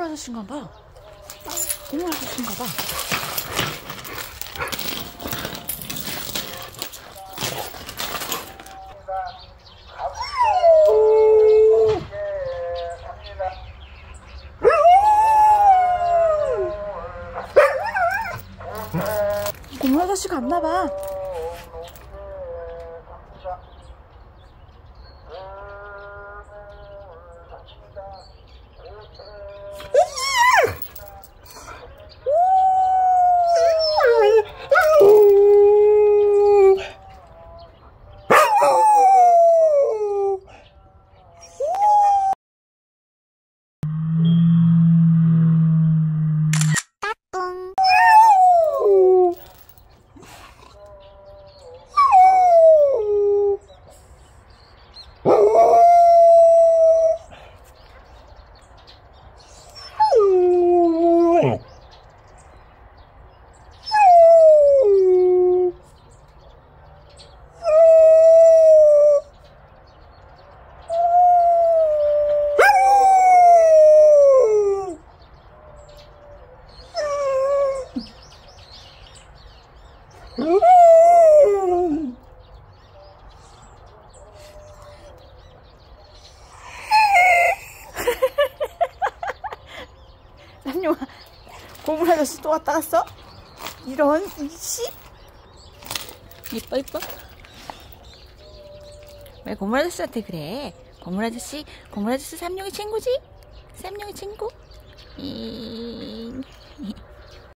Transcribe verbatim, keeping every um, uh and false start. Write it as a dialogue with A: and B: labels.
A: 아저씨인가 봐. 고물 아저씨인가 봐. 고물 아저씨 갔나 봐. 삼룡아, 고물 아저씨 또 왔다 갔어? 이런 이씨. 이뻐 이뻐. 왜 고물 아저씨한테 그래? 고물 아저씨, 고물 아저씨 삼룡이 친구지? 삼룡이 친구? 이...